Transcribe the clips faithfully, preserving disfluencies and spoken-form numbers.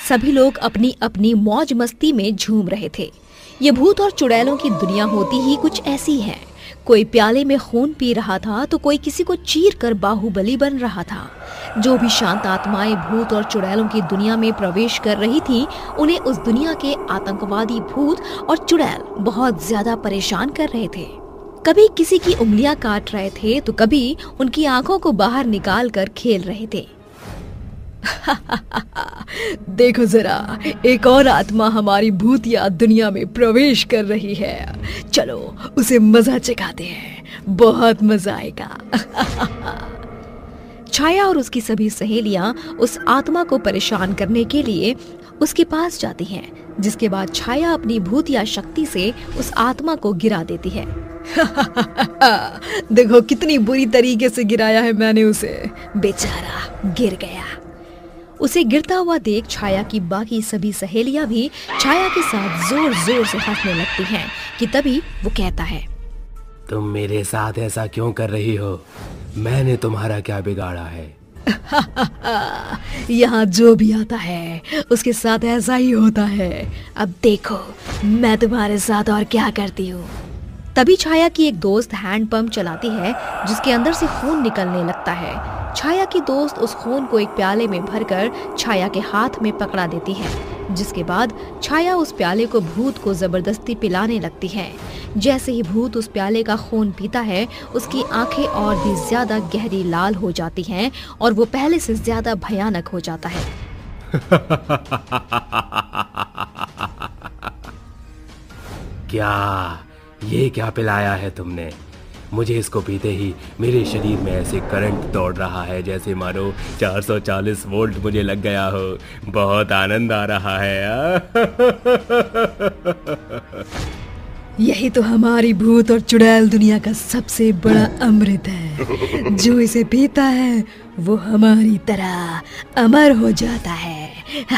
सभी लोग अपनी अपनी मौज मस्ती में झूम रहे थे। ये भूत और चुड़ैलों की दुनिया होती ही कुछ ऐसी है। कोई प्याले में खून पी रहा था तो कोई किसी को चीर कर बाहुबली बन रहा था। जो भी शांत आत्माएं भूत और चुड़ैलों की दुनिया में प्रवेश कर रही थी, उन्हें उस दुनिया के आतंकवादी भूत और चुड़ैल बहुत ज्यादा परेशान कर रहे थे। कभी किसी की उंगलियां काट रहे थे तो कभी उनकी आंखों को बाहर निकाल कर खेल रहे थे। देखो जरा, एक और आत्मा हमारी भूतिया दुनिया में प्रवेश कर रही है। चलो उसे मजा चखाते हैं, बहुत मजा आएगा। छाया और उसकी सभी सहेलियां उस आत्मा को परेशान करने के लिए उसके पास जाती हैं, जिसके बाद छाया अपनी भूतिया शक्ति से उस आत्मा को गिरा देती है। देखो कितनी बुरी तरीके से गिराया है मैंने उसे, बेचारा गिर गया। उसे गिरता हुआ देख छाया की बाकी सभी सहेलियां भी छाया के साथ जोर जोर से हंसने लगती हैं कि तभी वो कहता है, तुम मेरे साथ ऐसा क्यों कर रही हो? मैंने तुम्हारा क्या बिगाड़ा है? यहाँ जो भी आता है उसके साथ ऐसा ही होता है। अब देखो मैं तुम्हारे साथ और क्या करती हूँ। तभी छाया की एक दोस्त हैंड पंप चलाती है, जिसके अंदर से खून निकलने लगता है। छाया की दोस्त उस खून को एक प्याले में भरकर छाया के हाथ में पकड़ा देती है, जिसके बाद छाया उस प्याले को भूत को जबरदस्ती पिलाने लगती है। जैसे ही भूत उस प्याले का खून पीता है, उसकी आंखें और भी ज्यादा गहरी लाल हो जाती हैं और वो पहले से ज्यादा भयानक हो जाता है। क्या ये क्या पिलाया है तुमने? मुझे इसको पीते ही मेरे शरीर में ऐसे करंट दौड़ रहा है जैसे मानो चार सौ चालीस वोल्ट मुझे लग गया हो। बहुत आनंद आ रहा है। यही तो हमारी भूत और चुड़ैल दुनिया का सबसे बड़ा अमृत है। जो इसे पीता है वो हमारी तरह अमर हो जाता है।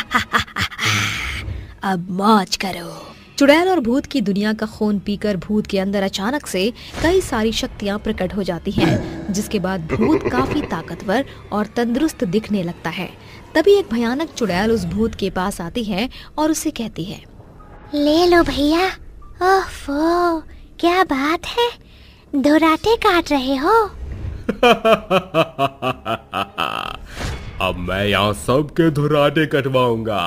अब मौज करो। चुड़ैल और भूत की दुनिया का खून पीकर भूत के अंदर अचानक से कई सारी शक्तियां प्रकट हो जाती हैं, जिसके बाद भूत काफी ताकतवर और तंदुरुस्त दिखने लगता है। तभी एक भयानक चुड़ैल उस भूत के पास आती है और उसे कहती है, ले लो भैया। ओफो, क्या बात है, धुराटे काट रहे हो? अब मैं यहाँ सबके धुराटे कटवाऊंगा।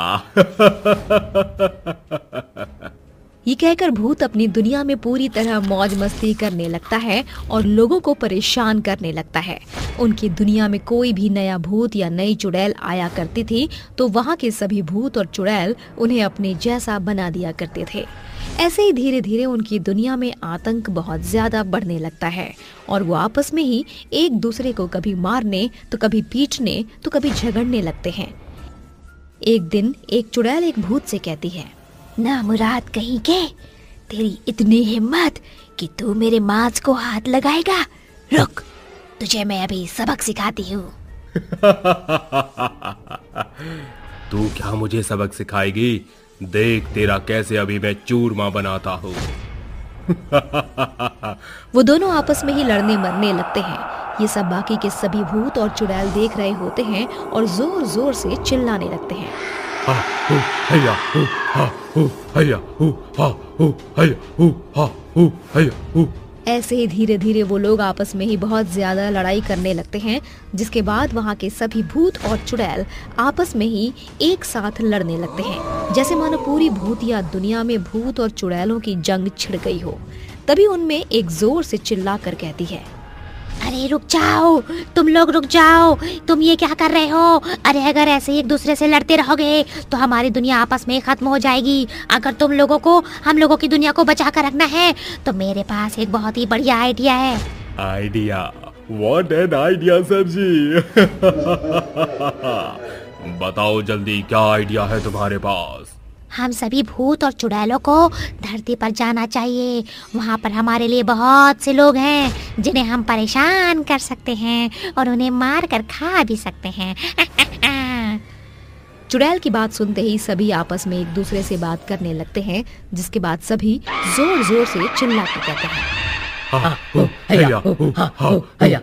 ये कहकर भूत अपनी दुनिया में पूरी तरह मौज मस्ती करने लगता है और लोगों को परेशान करने लगता है। उनकी दुनिया में कोई भी नया भूत या नई चुड़ैल आया करती थी तो वहाँ के सभी भूत और चुड़ैल उन्हें अपने जैसा बना दिया करते थे। ऐसे ही धीरे धीरे उनकी दुनिया में आतंक बहुत ज्यादा बढ़ने लगता है और वो आपस में ही एक दूसरे को कभी मारने तो कभी पीटने तो कभी झगड़ने लगते हैं। एक दिन एक चुड़ैल एक भूत से कहती है, ना मुराद कहीं के, तेरी इतनी हिम्मत कि तू मेरे मांस को हाथ लगाएगा। रुक, तुझे मैं अभी सबक सिखाती हूँ। तू क्या मुझे सबक सिखाएगी? देख तेरा कैसे अभी मैं चूरमा बनाता हूँ। वो दोनों आपस में ही लड़ने मरने लगते हैं। ये सब बाकी के सभी भूत और चुड़ैल देख रहे होते हैं और जोर जोर से चिल्लाने लगते हैं। हा हु हैया हु हा हु हैया हु हा हु हैया हु हा हु हैया हु। ऐसे ही धीरे धीरे वो लोग आपस में ही बहुत ज्यादा लड़ाई करने लगते हैं, जिसके बाद वहाँ के सभी भूत और चुड़ैल आपस में ही एक साथ लड़ने लगते हैं, जैसे मानो पूरी भूतिया दुनिया में भूत और चुड़ैलों की जंग छिड़ गई हो। तभी उनमें एक जोर से चिल्ला कर कहती है, अरे रुक जाओ, तुम लोग रुक जाओ, तुम ये क्या कर रहे हो? अरे अगर ऐसे एक दूसरे से लड़ते रहोगे तो हमारी दुनिया आपस में खत्म हो जाएगी। अगर तुम लोगों को हम लोगों की दुनिया को बचा कर रखना है तो मेरे पास एक बहुत ही बढ़िया आइडिया है। Idea? What an idea sir ji. बताओ जल्दी, क्या आइडिया है तुम्हारे पास? हम सभी भूत और चुड़ैलों को धरती पर जाना चाहिए। वहाँ पर हमारे लिए बहुत से लोग हैं जिन्हें हम परेशान कर सकते हैं और उन्हें मार कर खा भी सकते हैं। चुड़ैल की बात सुनते ही सभी आपस में एक दूसरे से बात करने लगते हैं, जिसके बाद सभी जोर जोर से चिल्ला कर कहते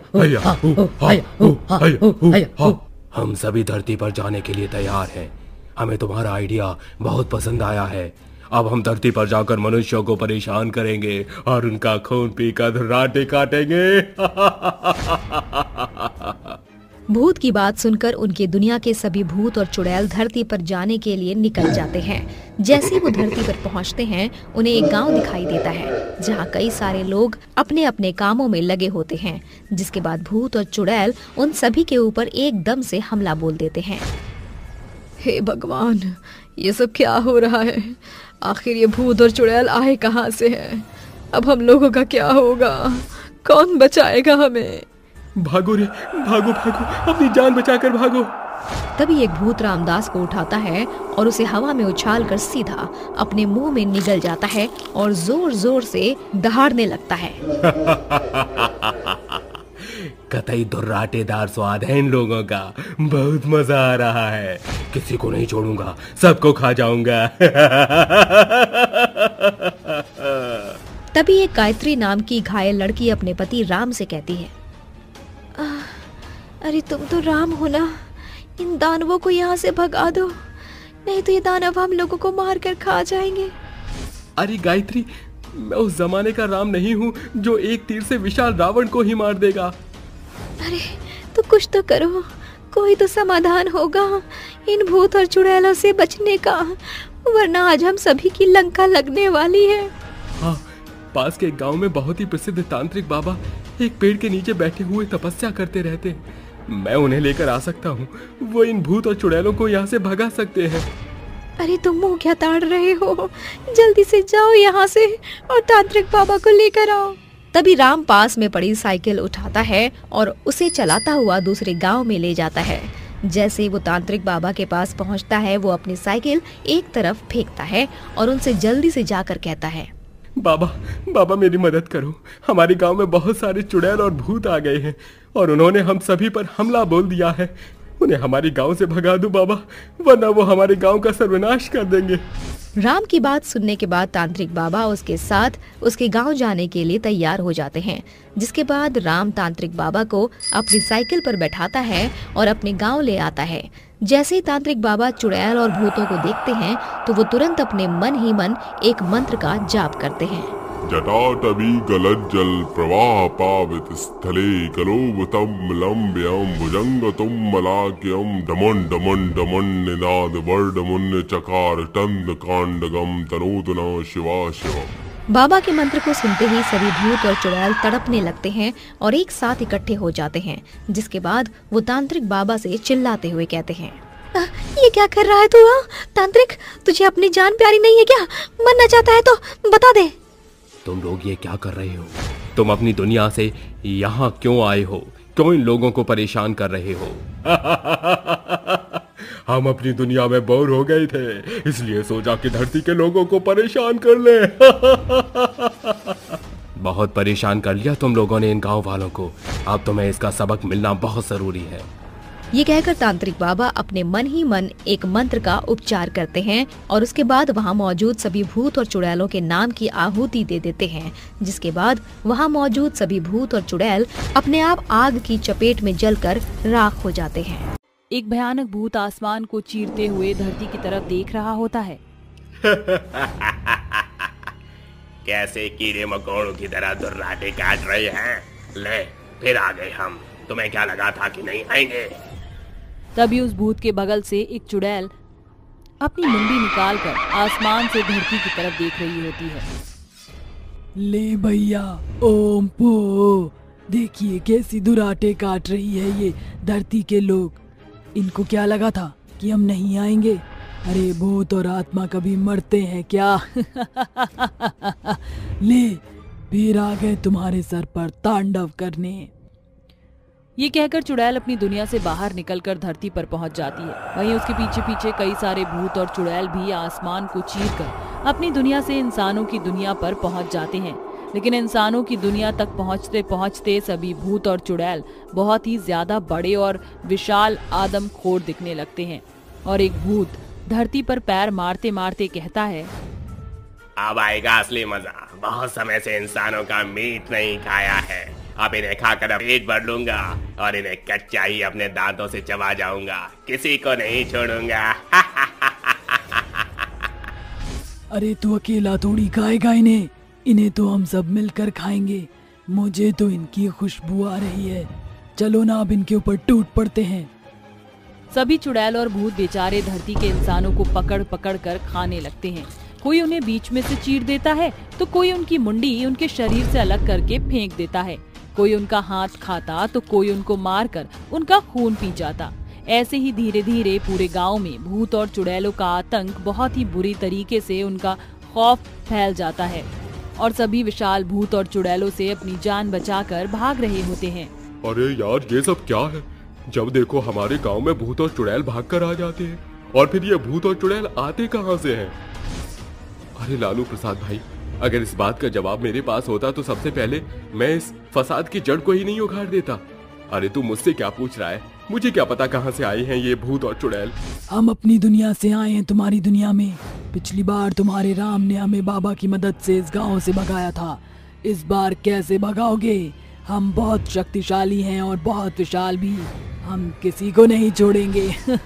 हैं, हम सभी धरती पर जाने के लिए तैयार हैं। हमें तुम्हारा आइडिया बहुत पसंद आया है। अब हम धरती पर जाकर मनुष्यों को परेशान करेंगे और उनका खून पीकर राटे काटेंगे। भूत की बात सुनकर उनके दुनिया के सभी भूत और चुड़ैल धरती पर जाने के लिए निकल जाते हैं। जैसे वो धरती पर पहुंचते हैं, उन्हें एक गांव दिखाई देता है जहां कई सारे लोग अपने अपने कामों में लगे होते हैं। जिसके बाद भूत और चुड़ैल उन सभी के ऊपर एकदम से हमला बोल देते हैं। हे भगवान, ये सब क्या हो रहा है? आखिर ये भूत और चुड़ैल आए कहाँ से हैं? अब हम लोगों का क्या होगा? कौन बचाएगा हमें? भागो रे, भागो भागो, अपनी जान बचाकर भागो। तभी एक भूत रामदास को उठाता है और उसे हवा में उछालकर सीधा अपने मुंह में निगल जाता है और जोर जोर से दहाड़ने लगता है। कतई दुर्राटेदार स्वाद है इन लोगों का, बहुत मजा आ रहा है। किसी को नहीं छोड़ूंगा, सबको खा जाऊंगा। तभी एक गायत्री नाम की घायल लड़की अपने पति राम से कहती है, अरे तुम तो राम हो ना, इन दानवों को यहाँ से भगा दो, नहीं तो ये दानव हम लोगों को मार कर खा जाएंगे। अरे गायत्री, मैं उस जमाने का राम नहीं हूँ जो एक तीर से विशाल रावण को ही मार देगा। अरे तो कुछ तो करो, कोई तो समाधान होगा इन भूत और चुड़ैलों से बचने का, वरना आज हम सभी की लंका लगने वाली है। हाँ, पास के एक गांव में बहुत ही प्रसिद्ध तांत्रिक बाबा एक पेड़ के नीचे बैठे हुए तपस्या करते रहते हैं। मैं उन्हें लेकर आ सकता हूँ, वो इन भूत और चुड़ैलों को यहाँ से भगा सकते हैं। अरे तुम मुंह क्या ताड़ रहे हो? जल्दी से जाओ यहाँ से और तांत्रिक बाबा को लेकर आओ। तभी राम पास में पड़ी साइकिल उठाता है और उसे चलाता हुआ दूसरे गांव में ले जाता है। जैसे वो तांत्रिक बाबा के पास पहुंचता है, वो अपनी साइकिल एक तरफ फेंकता है और उनसे जल्दी से जाकर कहता है, बाबा बाबा मेरी मदद करो, हमारे गांव में बहुत सारे चुड़ैल और भूत आ गए हैं और उन्होंने हम सभी पर हमला बोल दिया है। उन्हें हमारे गांव से भगा दो बाबा, वरना वो हमारे गांव का सर्वनाश कर देंगे। राम की बात सुनने के बाद तांत्रिक बाबा उसके साथ उसके गांव जाने के लिए तैयार हो जाते हैं। जिसके बाद राम तांत्रिक बाबा को अपनी साइकिल पर बैठाता है और अपने गांव ले आता है। जैसे ही तांत्रिक बाबा चुड़ैल और भूतों को देखते हैं तो वो तुरंत अपने मन ही मन एक मंत्र का जाप करते हैं। जटाटवी गलज्जल प्रवाह पावित स्थले कलोवतम लंब्यम भुजंगतुम मलाक्यम डमन डमन डमन निनाद वर्डमुन्य चकार टंद कांडगम तनोतना शिवा शिवम। बाबा के मंत्र को सुनते ही सभी भूत और चुड़ैल तड़पने लगते हैं और एक साथ इकट्ठे हो जाते हैं। जिसके बाद वो तांत्रिक बाबा से चिल्लाते हुए कहते हैं, ये क्या कर रहा है तू? तांत्रिक, तुझे अपनी जान प्यारी नहीं है क्या? मरना चाहता है तो बता दे। तुम लोग ये क्या कर रहे हो? तुम अपनी दुनिया से यहाँ क्यों आए हो? क्यों इन लोगों को परेशान कर रहे हो? हम अपनी दुनिया में बोर हो गए थे, इसलिए सोचा कि धरती के लोगों को परेशान कर ले। बहुत परेशान कर लिया तुम लोगों ने इन गांव वालों को, अब तुम्हें इसका सबक मिलना बहुत जरूरी है। ये कहकर तांत्रिक बाबा अपने मन ही मन एक मंत्र का उपचार करते हैं और उसके बाद वहाँ मौजूद सभी भूत और चुड़ैलों के नाम की आहुति दे देते हैं। जिसके बाद वहाँ मौजूद सभी भूत और चुड़ैल अपने आप आग की चपेट में जलकर राख हो जाते हैं। एक भयानक भूत आसमान को चीरते हुए धरती की तरफ देख रहा होता है। कैसे कीड़े मकोड़ों की तरह दुर्राटे काट रहे हैं? ले, फिर आ गए हम। तुम्हें क्या लगा था कि नहीं आएंगे? तभी उस भूत के बगल से एक चुड़ैल अपनी मुंडी निकालकर आसमान से धरती की तरफ देख रही होती है। ले भैया, ओम पो, देखिए कैसी दुराटे काट रही है ये धरती के लोग। इनको क्या लगा था कि हम नहीं आएंगे? अरे भूत और आत्मा कभी मरते हैं क्या? ले, फिर आ गए तुम्हारे सर पर तांडव करने। ये कहकर चुड़ैल अपनी दुनिया से बाहर निकलकर धरती पर पहुंच जाती है। वहीं उसके पीछे पीछे कई सारे भूत और चुड़ैल भी आसमान को चीरकर अपनी दुनिया से इंसानों की दुनिया पर पहुंच जाते हैं। लेकिन इंसानों की दुनिया तक पहुंचते पहुंचते सभी भूत और चुड़ैल बहुत ही ज्यादा बड़े और विशाल आदमखोर दिखने लगते हैं और एक भूत धरती पर पैर मारते मारते कहता है, अब आएगा असली मजा। बहुत समय से इंसानों का मीट नहीं खाया है, अब इन्हें खाकर पेट भर लूंगा और इन्हें कच्चा ही अपने दांतों से चबा जाऊंगा, किसी को नहीं छोड़ूंगा। अरे तू अकेला थोड़ी खाएगा इन्हें, इन्हें तो हम सब मिलकर खाएंगे। मुझे तो इनकी खुशबू आ रही है। चलो ना अब इनके ऊपर टूट पड़ते हैं। सभी चुड़ैल और भूत बेचारे धरती के इंसानों को पकड़ पकड़ कर खाने लगते हैं। कोई उन्हें बीच में से चीर देता है तो कोई उनकी मुंडी उनके शरीर से अलग करके फेंक देता है। कोई उनका हाथ खाता तो कोई उनको मारकर उनका खून पी जाता। ऐसे ही धीरे धीरे पूरे गांव में भूत और चुड़ैलों का आतंक बहुत ही बुरी तरीके से उनका खौफ फैल जाता है और सभी विशाल भूत और चुड़ैलों से अपनी जान बचाकर भाग रहे होते हैं। अरे यार ये सब क्या है? जब देखो हमारे गांव में भूत और चुड़ैल भाग कर आ जाते हैं, और फिर ये भूत और चुड़ैल आते कहां से हैं? अरे लालू प्रसाद भाई, अगर इस बात का जवाब मेरे पास होता तो सबसे पहले मैं इस फसाद की जड़ को ही नहीं उखाड़ देता। अरे तू मुझसे क्या पूछ रहा है? मुझे क्या पता कहां से आए हैं ये भूत और चुड़ैल। हम अपनी दुनिया से आए हैं तुम्हारी दुनिया में। पिछली बार तुम्हारे राम ने हमें बाबा की मदद से इस गांव से भगाया था। इस बार कैसे भगाओगे? हम बहुत शक्तिशाली हैं और बहुत विशाल भी। हम किसी को नहीं छोड़ेंगे।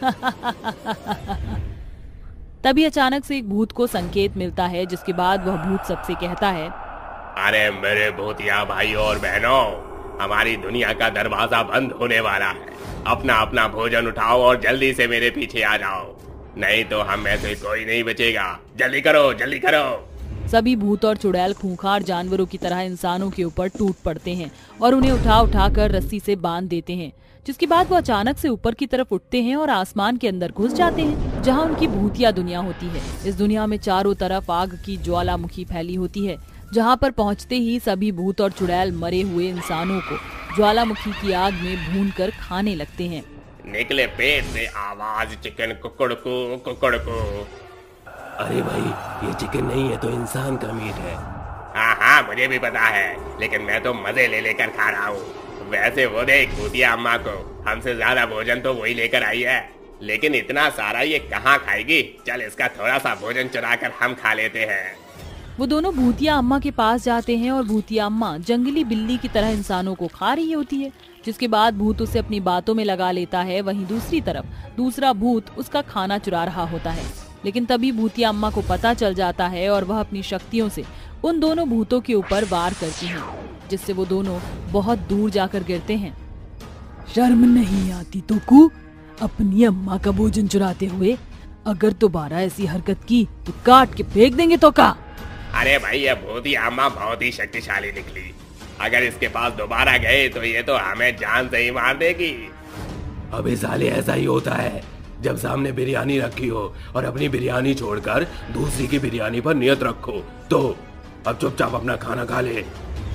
तभी अचानक से एक भूत को संकेत मिलता है, जिसके बाद वह भूत सबसे कहता है, अरे मेरे भूतिया भाइयों और बहनों, हमारी दुनिया का दरवाजा बंद होने वाला है। अपना अपना भोजन उठाओ और जल्दी से मेरे पीछे आ जाओ, नहीं तो हम में से कोई नहीं बचेगा। जल्दी करो, जल्दी करो। सभी भूत और चुड़ैल खूंखार जानवरों की तरह इंसानों के ऊपर टूट पड़ते हैं और उन्हें उठा उठा कर रस्सी से बांध देते हैं, जिसके बाद वो अचानक से ऊपर की तरफ उठते हैं और आसमान के अंदर घुस जाते हैं, जहां उनकी भूतिया दुनिया होती है। इस दुनिया में चारों तरफ आग की ज्वालामुखी फैली होती है, जहां पर पहुंचते ही सभी भूत और चुड़ैल मरे हुए इंसानों को ज्वालामुखी की आग में भूनकर खाने लगते हैं। निकले पेट से आवाज चिकन कुकड़को कुकड़को। अरे भाई, ये चिकन नहीं है तो इंसान का मीट है। हाँ हाँ मुझे भी पता है, लेकिन मैं तो मजे ले लेकर खा रहा हूँ। वैसे वो देख भूतिया अम्मा को, हमसे ज्यादा भोजन तो वही लेकर आई है, लेकिन इतना सारा ये कहाँ खाएगी। चल इसका थोड़ा सा भोजन चुरा कर हम खा लेते हैं। वो दोनों भूतिया अम्मा के पास जाते हैं और भूतिया अम्मा जंगली बिल्ली की तरह इंसानों को खा रही होती है, जिसके बाद भूत उसे अपनी बातों में लगा लेता है। वहीं दूसरी तरफ दूसरा भूत उसका खाना चुरा रहा होता है, लेकिन तभी भूतिया अम्मा को पता चल जाता है और वह अपनी शक्तियों से उन दोनों भूतों के ऊपर वार करती है, जिससे वो दोनों बहुत दूर जाकर गिरते हैं। शर्म नहीं आती तो कु अपनी अम्मा का भोजन चुराते हुए? अगर दोबारा ऐसी हरकत की तो काट के फेंक देंगे तो का। अरे भाई, ये भूतिया अम्मा बहुत ही शक्तिशाली निकली। अगर इसके पास दोबारा गए तो ये तो हमें जान से ही मार देगी। अबे साले, ऐसा ही होता है जब सामने बिरयानी रखी हो और अपनी बिरयानी छोड़कर दूसरी की बिरयानी पर नियत रखो। तो अब चुपचाप अपना खाना खा ले।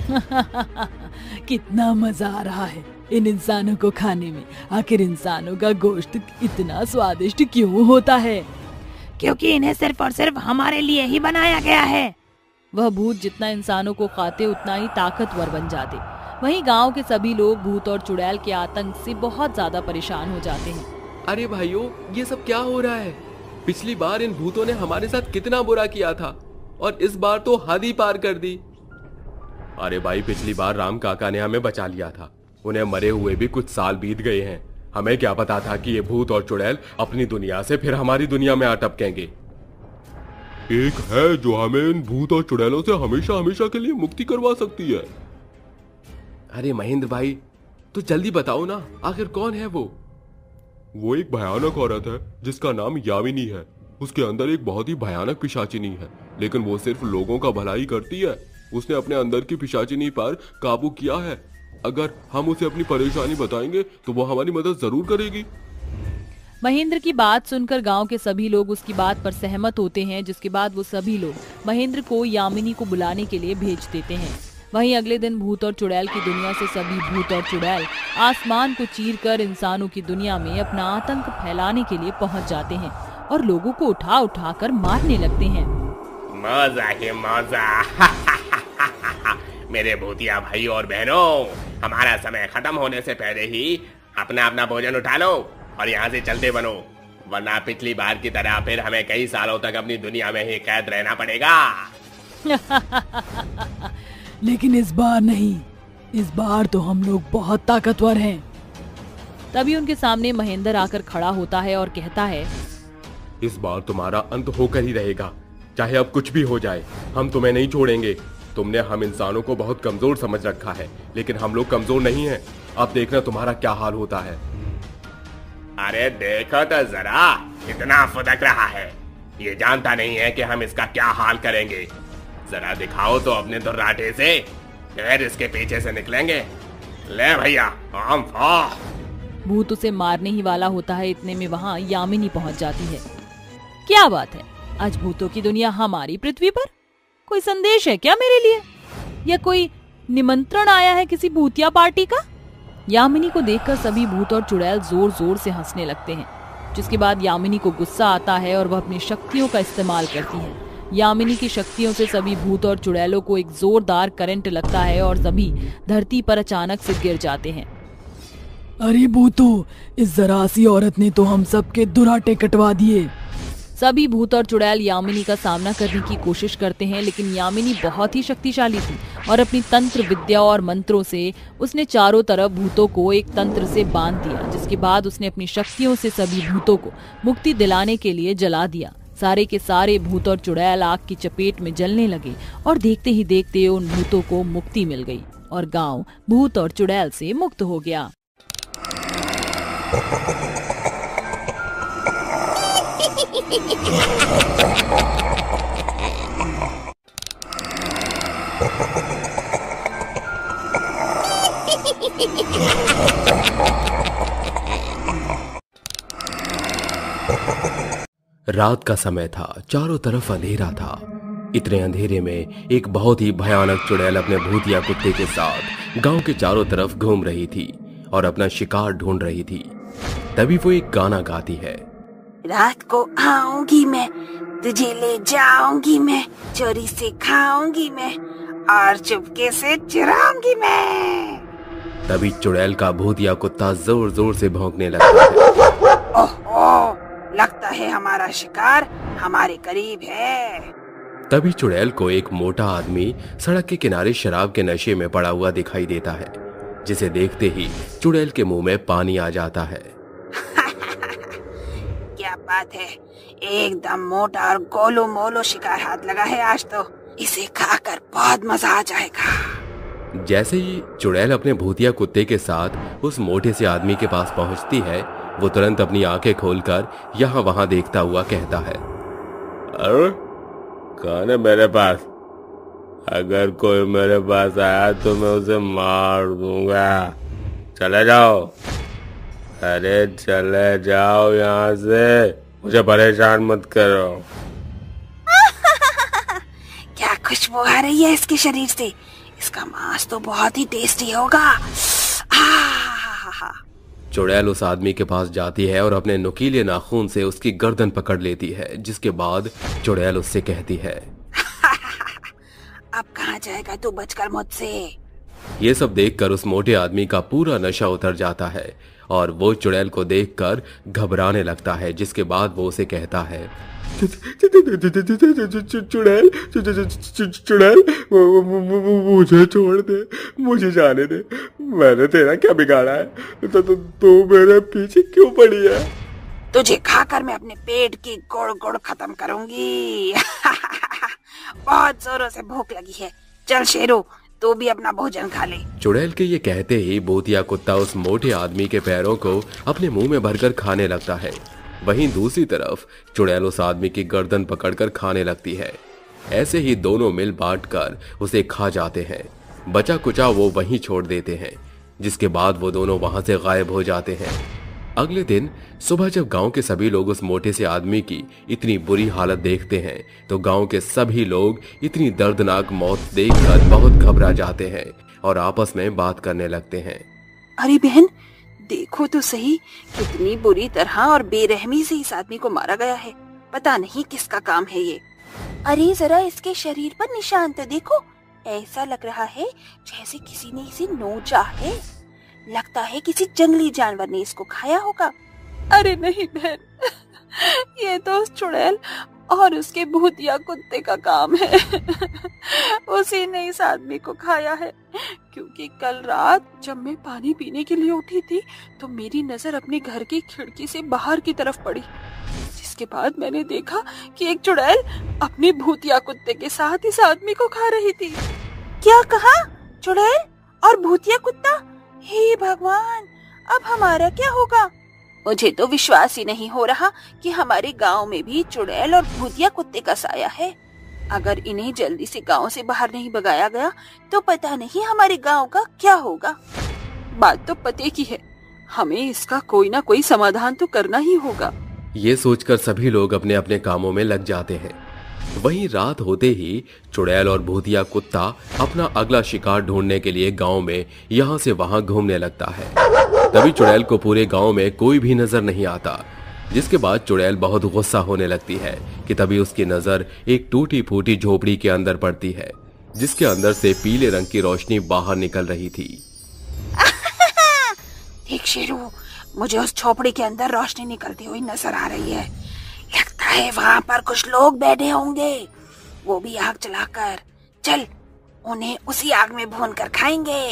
कितना मजा आ रहा है इन इंसानों को खाने में। आखिर इंसानों का गोश्त इतना स्वादिष्ट क्यों होता है? क्योंकि इन्हें सिर्फ और सिर्फ हमारे लिए ही बनाया गया है। वह भूत जितना इंसानों को खाते उतना ही ताकतवर बन जाते। वहीं गांव के सभी लोग भूत और चुड़ैल के आतंक से बहुत ज्यादा परेशान हो जाते हैं। अरे भाइयों, ये सब क्या हो रहा है? पिछली बार इन भूतों ने हमारे साथ कितना बुरा किया था और इस बार तो हद ही पार कर दी। अरे भाई, पिछली बार राम काका ने हमें बचा लिया था। उन्हें मरे हुए भी कुछ साल बीत गए हैं। हमें क्या पता था कि ये भूत और चुड़ैल अपनी दुनिया से फिर हमारी दुनिया में आ टपकेंगे। एक है जो हमें इन भूत और चुड़ैलों से हमेशा हमेशा के लिए मुक्ति करवा सकती है। अरे महेंद्र भाई, तो जल्दी बताओ ना, आखिर कौन है वो? वो एक भयानक औरत है जिसका नाम यामिनी है। उसके अंदर एक बहुत ही भयानक पिशाचिनी है, लेकिन वो सिर्फ लोगों का भलाई करती है। उसने अपने अंदर की पिशाचिनी पर काबू किया है। अगर हम उसे अपनी परेशानी बताएंगे तो वो हमारी मदद जरूर करेगी। महेंद्र की बात सुनकर गांव के सभी लोग उसकी बात पर सहमत होते हैं, जिसके बाद वो सभी लोग महेंद्र को यामिनी को बुलाने के लिए भेज देते हैं। वहीं अगले दिन भूत और चुड़ैल की दुनिया से सभी भूत और चुड़ैल आसमान को चीरकर इंसानों की दुनिया में अपना आतंक फैलाने के लिए पहुंच जाते हैं और लोगों को उठा उठा कर मारने लगते हैं। मजा ही मजा। मेरे भूतिया भाई और बहनों, हमारा समय खत्म होने से पहले ही अपना अपना भोजन उठा लो और यहाँ से चलते बनो, वरना पिछली बार की तरह फिर हमें कई सालों तक अपनी दुनिया में ही कैद रहना पड़ेगा। लेकिन इस बार नहीं, इस बार तो हम लोग बहुत ताकतवर हैं। तभी उनके सामने महेंद्र आकर खड़ा होता है और कहता है, इस बार तुम्हारा अंत होकर ही रहेगा। चाहे अब कुछ भी हो जाए, हम तुम्हें नहीं छोड़ेंगे। तुमने हम इंसानों को बहुत कमजोर समझ रखा है, लेकिन हम लोग कमजोर नहीं हैं। अब देखना तुम्हारा क्या हाल होता है। अरे देखो तो जरा, इतना फुदक रहा है, ये जानता नहीं है कि हम इसका क्या हाल करेंगे। जरा दिखाओ तो अपने दुर्राटे से, फिर इसके पीछे से निकलेंगे। ले भैया, हम फा। भूत उसे मारने ही वाला होता है, इतने में वहाँ यामिनी पहुँच जाती है। क्या बात है, आज भूतों की दुनिया हमारी पृथ्वी पर? कोई संदेश है क्या मेरे लिए, या कोई निमंत्रण आया है किसी भूतिया पार्टी का? यामिनी को देखकर सभी भूत और चुड़ैल जोर जोर से हंसने लगते हैं, जिसके बाद यामिनी को गुस्सा आता है और वह अपनी शक्तियों का इस्तेमाल करती है। यामिनी की शक्तियों से सभी भूत और चुड़ैलों को एक जोरदार करंट लगता है और सभी धरती पर अचानक से गिर जाते हैं। अरे भूतों, इस जरा सी औरत ने तो हम सबके दुराटे कटवा दिए। सभी भूत और चुड़ैल यामिनी का सामना करने की कोशिश करते हैं, लेकिन यामिनी बहुत ही शक्तिशाली थी और अपनी तंत्र विद्या और मंत्रों से उसने चारों तरफ भूतों को एक तंत्र से बांध दिया, जिसके बाद उसने अपनी शक्तियों से सभी भूतों को मुक्ति दिलाने के लिए जला दिया। सारे के सारे भूत और चुड़ैल आग की चपेट में जलने लगे और देखते ही देखते उन भूतों को मुक्ति मिल गई और गांव भूत और चुड़ैल से मुक्त हो गया। रात का समय था, चारों तरफ अंधेरा था। इतने अंधेरे में एक बहुत ही भयानक चुड़ैल अपने भूतिया कुत्ते के साथ गांव के चारों तरफ घूम रही थी और अपना शिकार ढूंढ रही थी। तभी वो एक गाना गाती है। रात को आऊंगी मैं, तुझे ले जाऊंगी मैं, चोरी से खाऊंगी मैं और चुपके से चुराऊंगी मैं। तभी चुड़ैल का भूतिया कुत्ता जोर जोर से भौंकने लगता है। ओह, लगता है हमारा शिकार हमारे करीब है। तभी चुड़ैल को एक मोटा आदमी सड़क के किनारे शराब के नशे में पड़ा हुआ दिखाई देता है, जिसे देखते ही चुड़ैल के मुंह में पानी आ जाता है। क्या बात है, एकदम मोटा और गोलो मोलो शिकार हाथ लगा है आज तो। इसे खाकर बहुत मजा आ जाएगा। जैसे ही चुड़ैल अपने भूतिया कुत्ते के साथ उस मोटे से आदमी के पास पहुंचती है, वो तुरंत अपनी आंखें खोलकर यहाँ वहां देखता हुआ कहता है, अरे कौन है मेरे पास? अगर कोई मेरे पास आया तो मैं उसे मार दूंगा। चले जाओ, अरे चले जाओ यहाँ से, मुझे परेशान मत करो। क्या खुशबू आ रही है इसके शरीर से, इसका मांस तो बहुत ही टेस्टी होगा। चुड़ैल उस आदमी के पास जाती है और अपने नुकीले नाखून से उसकी गर्दन पकड़ लेती है, जिसके बाद चुड़ैल उससे कहती है, अब कहाँ जाएगा तू बचकर मुझसे। ये सब देखकर उस मोटे आदमी का पूरा नशा उतर जाता है और वो चुड़ैल को देखकर घबराने लगता है, जिसके बाद वो उसे कहता है, चुड़ैल चुड़ैल मुझे छोड़ दे, मुझे जाने दे। मैंने तेरा क्या बिगाड़ा है? तो तू तो मेरे पीछे क्यों पड़ी है? तुझे खाकर मैं अपने पेट की गुड़ गुड़ खत्म करूंगी। बहुत जोरों से भूख लगी है, चल शेरू तू भी अपना भोजन खा ले। चुड़ैल के ये कहते ही भूतिया कुत्ता उस मोटे आदमी के पैरों को अपने मुंह में भरकर खाने लगता है। वहीं दूसरी तरफ चुड़ैल उस आदमी की गर्दन पकड़कर खाने लगती है। ऐसे ही दोनों मिल बांट कर उसे खा जाते हैं। बचा कुचा वो वहीं छोड़ देते हैं, जिसके बाद वो दोनों वहां से गायब हो जाते हैं। अगले दिन सुबह जब गांव के सभी लोग उस मोटे से आदमी की इतनी बुरी हालत देखते हैं, तो गांव के सभी लोग इतनी दर्दनाक मौत देखकर बहुत घबरा जाते हैं और आपस में बात करने लगते हैं। अरे बहन, देखो तो सही, कितनी बुरी तरह और बेरहमी से इस आदमी को मारा गया है। पता नहीं किसका काम है ये। अरे जरा इसके शरीर पर निशान तो देखो, ऐसा लग रहा है जैसे किसी ने इसे नोचा है। लगता है किसी जंगली जानवर ने इसको खाया होगा। अरे नहीं बहन, ये तो उस चुड़ैल और उसके भूतिया कुत्ते का काम है। उसी ने इस आदमी को खाया है, क्योंकि कल रात जब मैं पानी पीने के लिए उठी थी तो मेरी नजर अपने घर की खिड़की से बाहर की तरफ पड़ी, जिसके उसके बाद मैंने देखा कि एक चुड़ैल अपने भूतिया कुत्ते के साथ इस आदमी को खा रही थी। क्या कहा? चुड़ैल और भूतिया कुत्ता? हे भगवान, अब हमारा क्या होगा? मुझे तो विश्वास ही नहीं हो रहा कि हमारे गांव में भी चुड़ैल और भूतिया कुत्ते का साया है। अगर इन्हें जल्दी से गांव से बाहर नहीं भगाया गया तो पता नहीं हमारे गांव का क्या होगा। बात तो पते की है, हमें इसका कोई ना कोई समाधान तो करना ही होगा। ये सोचकर सभी लोग अपने अपने कामों में लग जाते हैं। वहीं रात होते ही चुड़ैल और भूतिया कुत्ता अपना अगला शिकार ढूंढने के लिए गांव में यहाँ से वहां घूमने लगता है। तभी चुड़ैल को पूरे गांव में कोई भी नजर नहीं आता, जिसके बाद चुड़ैल बहुत गुस्सा होने लगती है कि तभी उसकी नजर एक टूटी फूटी झोपड़ी के अंदर पड़ती है, जिसके अंदर से पीले रंग की रोशनी बाहर निकल रही थी। देख शेरू, मुझे उस झोपड़ी के अंदर रोशनी निकलती हुई नजर आ रही है। लगता है वहाँ पर कुछ लोग बैठे होंगे, वो भी आग जलाकर। चल, उन्हें उसी आग में भून कर खाएंगे।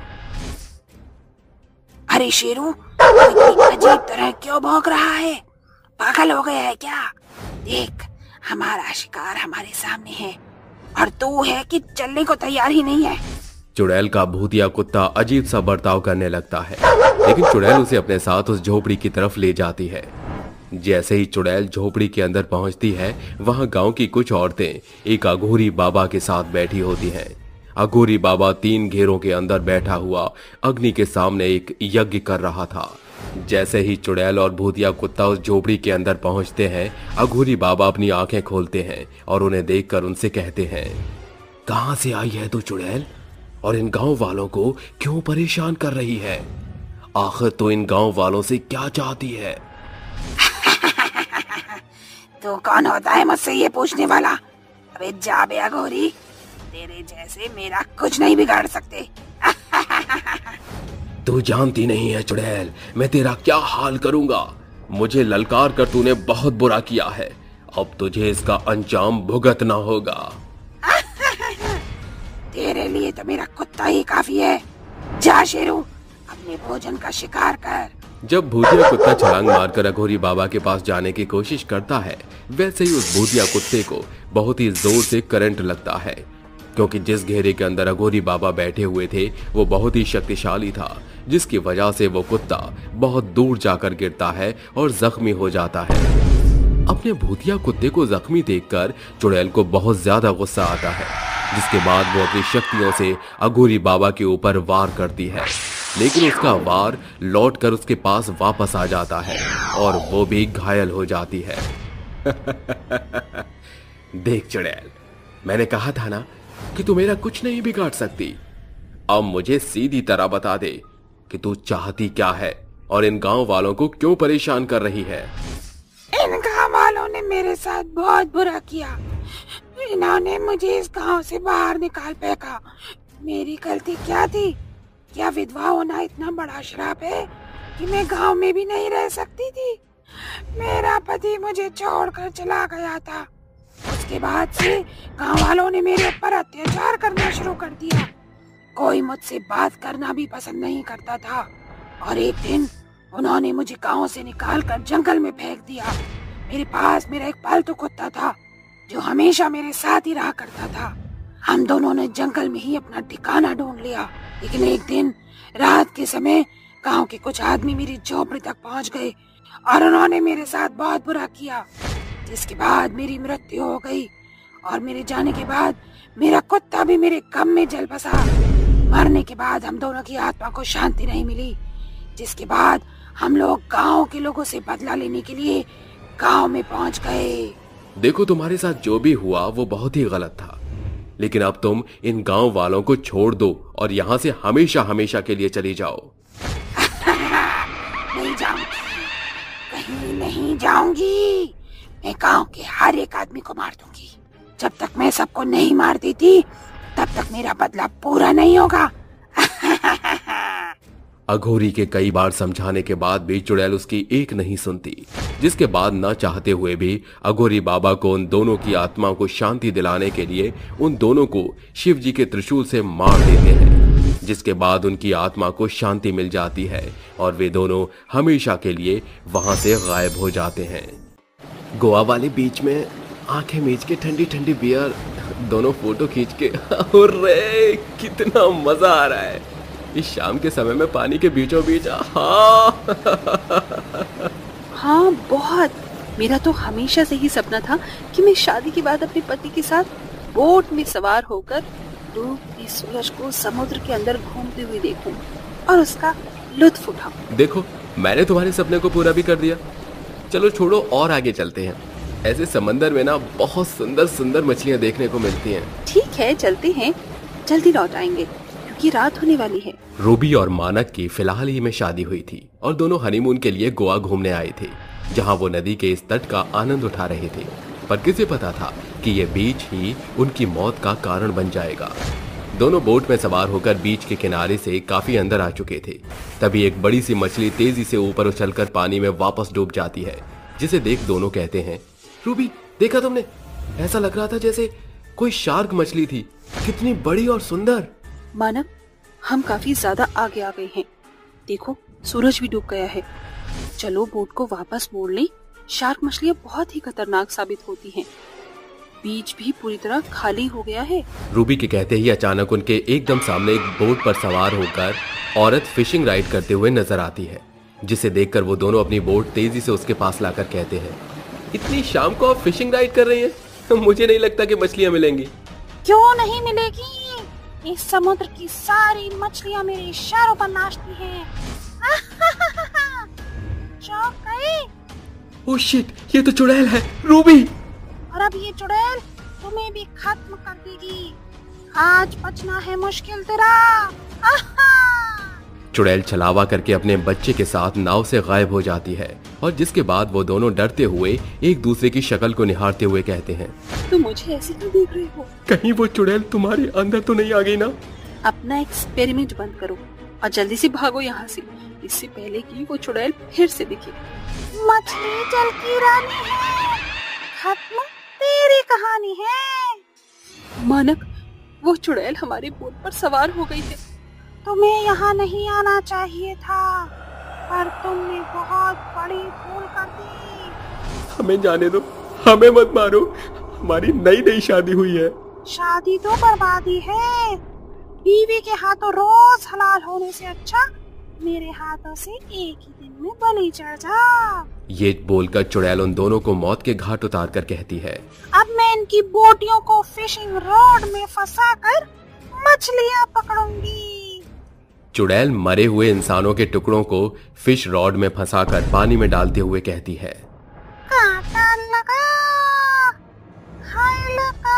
अरे शेरू, इतनी अजीब तरह क्यों भौंक रहा है? पागल हो गया है क्या? देख, हमारा शिकार हमारे सामने है और तू है कि चलने को तैयार ही नहीं है। चुड़ैल का भूतिया कुत्ता अजीब सा बर्ताव करने लगता है, लेकिन चुड़ैल उसे अपने साथ उस झोपड़ी की तरफ ले जाती है। जैसे ही चुड़ैल झोपड़ी के अंदर पहुंचती है, वहां गांव की कुछ औरतें एक अघोरी बाबा के साथ बैठी होती हैं। अघोरी बाबा तीन घेरों के अंदर बैठा हुआ अग्नि के सामने एक यज्ञ कर रहा था। जैसे ही चुड़ैल और भूतिया कुत्ता उस झोपड़ी के अंदर पहुंचते हैं, अघोरी बाबा अपनी आंखें खोलते हैं और उन्हें देखकर उनसे कहते हैं, कहां से आई है तू चुड़ैल, और इन गांव वालों को क्यों परेशान कर रही है? आखिर तो इन गांव वालों से क्या चाहती है? तो कौन होता है मुझसे ये पूछने वाला? अबे जा बे अघोरी, तेरे जैसे मेरा कुछ नहीं बिगाड़ सकते। तू जानती नहीं है चुड़ैल, मैं तेरा क्या हाल करूंगा। मुझे ललकार कर तूने बहुत बुरा किया है, अब तुझे इसका अंजाम भुगतना होगा। तेरे लिए तो मेरा कुत्ता ही काफी है। जा शेरू, अपने भोजन का शिकार कर। जब भूतिया कुत्ता छलांग मारकर अघोरी बाबा के पास जाने की कोशिश करता है, वैसे ही उस भूतिया कुत्ते को बहुत ही जोर से करंट लगता है, क्योंकि जिस घेरे के अंदर अघोरी बाबा बैठे हुए थे वो बहुत ही शक्तिशाली था, जिसकी वजह से वो कुत्ता बहुत दूर जाकर गिरता है और जख्मी हो जाता है। अपने भूतिया कुत्ते को जख्मी देखकर चुड़ैल को बहुत ज्यादा गुस्सा आता है, जिसके बाद वो अपनी शक्तियों से अघोरी बाबा के ऊपर वार करती है, लेकिन उसका वार लौटकर उसके पास वापस आ जाता है और वो भी घायल हो जाती है। देख चुड़ैल, मैंने कहा था ना कि तू मेरा कुछ नहीं बिगाड़ सकती। अब मुझे सीधी तरह बता दे कि तू चाहती क्या है और इन गांव वालों को क्यों परेशान कर रही है? इन गांव वालों ने मेरे साथ बहुत बुरा किया। इन्होंने मुझे इस गांव से बाहर निकाल फेंका। मेरी गलती क्या थी? क्या विधवा होना इतना बड़ा श्राप है कि मैं गांव में भी नहीं रह सकती थी? मेरा पति मुझे छोड़कर चला गया था। उसके बाद से गांव वालों ने मेरे ऊपर अत्याचार करना शुरू कर दिया। कोई मुझसे बात करना भी पसंद नहीं करता था और एक दिन उन्होंने मुझे गांव से निकालकर जंगल में फेंक दिया। मेरे पास मेरा एक पालतू कुत्ता था जो हमेशा मेरे साथ ही रहा करता था। हम दोनों ने जंगल में ही अपना ठिकाना ढूंढ लिया, लेकिन एक दिन रात के समय गांव के कुछ आदमी मेरी झोपड़ी तक पहुंच गए और उन्होंने मेरे साथ बहुत बुरा किया, जिसके बाद मेरी मृत्यु हो गई। और मेरे जाने के बाद मेरा कुत्ता भी मेरे गम में जल बसा। मरने के बाद हम दोनों की आत्मा को शांति नहीं मिली, जिसके बाद हम लोग गांव के लोगों से बदला लेने के लिए गांव में पहुंच गए। देखो, तुम्हारे साथ जो भी हुआ वो बहुत ही गलत था, लेकिन अब तुम इन गांव वालों को छोड़ दो और यहाँ से हमेशा हमेशा के लिए चली जाओ। नहीं जाऊंगी, कहीं नहीं जाऊंगी। मैं गांव के हर एक आदमी को मार दूंगी। जब तक मैं सबको नहीं मार देती तब तक मेरा बदला पूरा नहीं होगा। अघोरी के कई बार समझाने के बाद भी चुड़ैल उसकी एक नहीं सुनती, जिसके बाद न चाहते हुए भी अघोरी बाबा को उन दोनों की आत्मा को शांति दिलाने के लिए उन दोनों को शिव जी के त्रिशूल से मार देते हैं, जिसके बाद उनकी आत्मा को शांति मिल जाती है और वे दोनों हमेशा के लिए वहां से गायब हो जाते हैं। गोवा वाले बीच में आंखें मीच के ठंडी ठंडी बियर, दोनों फोटो खींच के। अरे कितना मजा आ रहा है इस शाम के समय में पानी के बीचों बीच। हाँ हाँ बहुत। मेरा तो हमेशा से ही सपना था कि मैं शादी के बाद अपने पति के साथ बोट में सवार होकर डूबती सूरज को समुद्र के अंदर घूमते हुए देखूं और उसका लुत्फ उठाऊं। देखो मैंने तुम्हारे सपने को पूरा भी कर दिया। चलो छोड़ो और आगे चलते हैं। ऐसे समंदर में ना बहुत सुंदर सुंदर मछलियां देखने को मिलती हैं। ठीक है चलते हैं, जल्दी लौट आएंगे क्योंकि रात होने वाली है। रूबी और मानक की फिलहाल ही में शादी हुई थी और दोनों हनीमून के लिए गोवा घूमने आए थे, जहां वो नदी के इस तट का आनंद उठा रहे थे। पर किसे पता था कि ये बीच ही उनकी मौत का कारण बन जाएगा। दोनों बोट में सवार होकर बीच के किनारे से काफी अंदर आ चुके थे। तभी एक बड़ी सी मछली तेजी से ऊपर उछलकर पानी में वापस डूब जाती है, जिसे देख दोनों कहते हैं, रूबी देखा तुमने? ऐसा लग रहा था जैसे कोई शार्क मछली थी। कितनी बड़ी और सुंदर। मानव, हम काफी ज्यादा आगे आ गए हैं। देखो सूरज भी डूब गया है। चलो बोट को वापस मोड़ लें। शार्क मछलियां बहुत ही खतरनाक साबित होती हैं। बीच भी पूरी तरह खाली हो गया है। रूबी के कहते ही अचानक उनके एकदम सामने एक बोट पर सवार होकर औरत फिशिंग राइड करते हुए नजर आती है, जिसे देखकर वो दोनों अपनी बोट तेजी से उसके पास लाकर कहते हैं, इतनी शाम को आप फिशिंग राइड कर रही हैं? मुझे नहीं लगता कि मछलियां मिलेंगी। क्यों नहीं मिलेगी? इस समुद्र की सारी मछलियां मेरे इशारों पर नाचती हैं। चौंक गई? ओह शिट, ये तो चुड़ैल है रूबी। और अब ये चुड़ैल तुम्हें भी खत्म कर देगी। आज बचना है मुश्किल तेरा। चुड़ैल छलावा करके अपने बच्चे के साथ नाव से गायब हो जाती है और जिसके बाद वो दोनों डरते हुए एक दूसरे की शक्ल को निहारते हुए कहते हैं, तुम मुझे ऐसे क्यों देख रहे हो? कहीं वो चुड़ैल तुम्हारे अंदर तो नहीं आ गई ना? अपना एक्सपेरिमेंट बंद करो और जल्दी से भागो यहाँ से, इससे पहले कि वो चुड़ैल फिर से दिखे। मछली जल की रानी है, खत्म तेरी कहानी है। मानक, वो चुड़ैल हमारे बोट पर सवार हो गई है। तुम्हें यहाँ नहीं आना चाहिए था, पर तुमने बहुत बड़ी भूल कर दी। हमें जाने दो, हमें मत मारो, हमारी नई नई शादी हुई है। शादी तो बर्बादी है। बीवी के हाथों रोज हलाल होने से अच्छा मेरे हाथों से एक ही दिन में बलि चढ़ जा। ये बोलकर चुड़ैल उन दोनों को मौत के घाट उतार कर कहती है, अब मैं इनकी बोटियों को फिशिंग रॉड में फंसाकर मछलियाँ पकड़ूंगी। चुड़ैल मरे हुए इंसानों के टुकड़ों को फिश रॉड में फंसाकर पानी में डालते हुए कहती है, कांटा लगा, हाय लगा,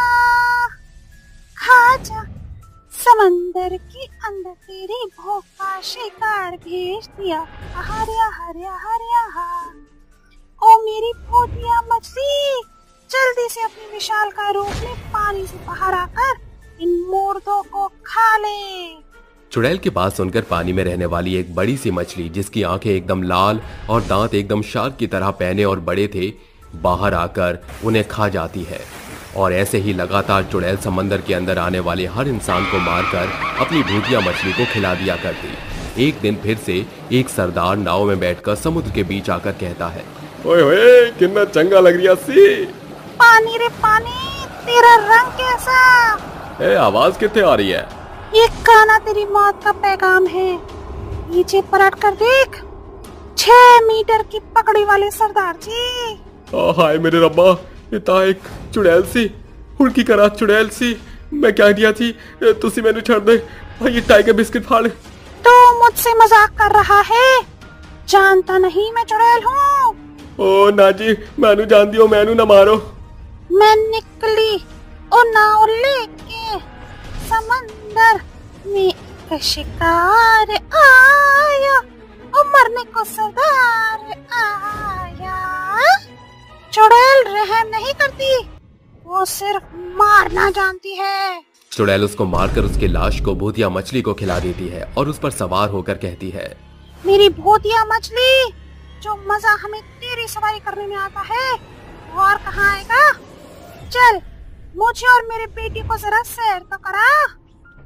खा जा। समंदर के अंदर तेरी भूख का शिकार भेज दिया। हरिया हरिया हरिया हा। ओ मेरी भूतिया मछली, जल्दी से अपनी विशाल का रूप में पानी से बाहर आकर इन मुर्दों को खा ले। चुड़ैल की बात सुनकर पानी में रहने वाली एक बड़ी सी मछली, जिसकी आंखें एकदम लाल और दांत एकदम शार्क की तरह पहने और बड़े थे, बाहर आकर उन्हें खा जाती है। और ऐसे ही लगातार चुड़ैल समंदर के अंदर आने वाले हर इंसान को मारकर अपनी भूतिया मछली को खिला दिया करती। एक दिन फिर से एक सरदार नाव में बैठकर समुद्र के बीच आकर कहता है, ओए ओए कितना चंगा लग रही सी। पानी रे पानी, तेरा रंग कैसा? ए, आवाज कितने आ रही है? ये गाना तेरी मौत का पैगाम है। नीचे पलट कर देख, छह मीटर की पकड़ी वाले सरदार जी। हाय मेरे रब्बा, इतना एक चुड़ैल सी, हुड़की करा चुड़ैल सी। मैं क्या दिया थी, तुसी मैंने छड़ दे। ये टाइगर बिस्किट फाड़। तो मुझसे मजाक कर रहा है? जानता नहीं मैं चुड़ैल हूँ। ओ ना जी, मैनू जान दियो, मैनू ना मारो। मैं निकली और नाव लेके समंदर में एक शिकार आया और मरने को सरदार आया। चुड़ैल रहम नहीं करती, वो सिर्फ मारना जानती है। चुड़ैल उसको मारकर उसकी लाश को भूतिया मछली को खिला देती है और उस पर सवार होकर कहती है, मेरी भूतिया मछली, जो मजा हमें तेरी सवारी करने में आता है और कहाँ आएगा? चल मुझे और मेरे बेटी को जरा सैर तो करा।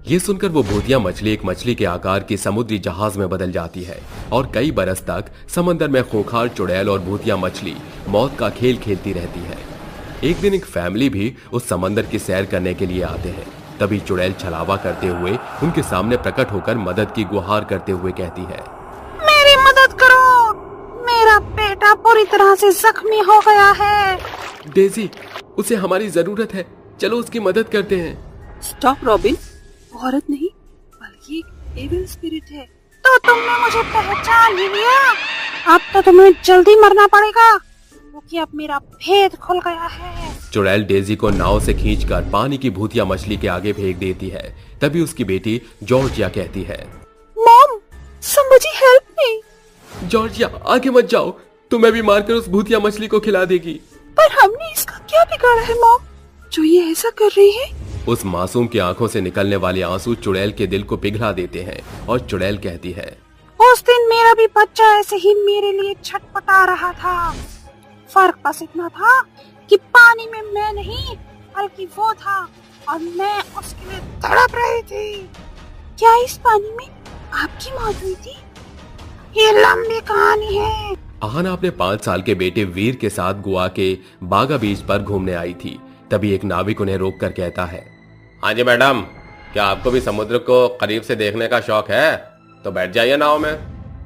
ये सुनकर वो भूतिया मछली एक मछली के आकार की समुद्री जहाज में बदल जाती है और कई बरस तक समंदर में खूंखार चुड़ैल और भूतिया मछली मौत का खेल खेलती रहती है। एक दिन एक फैमिली भी उस समंदर की सैर करने के लिए आते हैं। तभी चुड़ैल छलावा करते हुए उनके सामने प्रकट होकर मदद की गुहार करते हुए कहती है, मेरी मदद करो, मेरा बेटा पूरी तरह से जख्मी हो गया है। डेजी, उसे हमारी जरूरत है, चलो उसकी मदद करते हैं। स्टॉप रॉबिन, औरत नहीं बल्कि एक एविल स्पिरिट है। तो तुमने मुझे पहचान ही लिया, अब तो तुम्हें जल्दी मरना पड़ेगा क्योंकि अब मेरा भेद खुल गया है। चुड़ैल डेजी को नाव से खींचकर पानी की भूतिया मछली के आगे फेंक देती है। तभी उसकी बेटी जॉर्जिया कहती है, mom, somebody help me। Georgia आगे मत जाओ, तुम्हें भी मारकर उस भूतिया मछली को खिला देगी। पर हमने इसका क्या बिगाड़ा है मॉम, जो ये ऐसा कर रही है? उस मासूम की आंखों से निकलने वाले आंसू चुड़ैल के दिल को पिघला देते हैं और चुड़ैल कहती है, उस दिन मेरा भी बच्चा ऐसे ही मेरे लिए छटपटा रहा था। फर्क बस इतना था कि पानी में मैं नहीं बल्कि वो था और मैं उसके लिए तड़प रही थी। क्या इस पानी में आपकी मौत हुई थी? ये लंबी कहानी है। आहाना अपने पाँच साल के बेटे वीर के साथ गोवा के बागा बीच पर घूमने आई थी। तभी एक नाविक उन्हें रोककर कहता है, हाँ जी मैडम, क्या आपको भी समुद्र को करीब से देखने का शौक है? तो बैठ जाइए नाव में।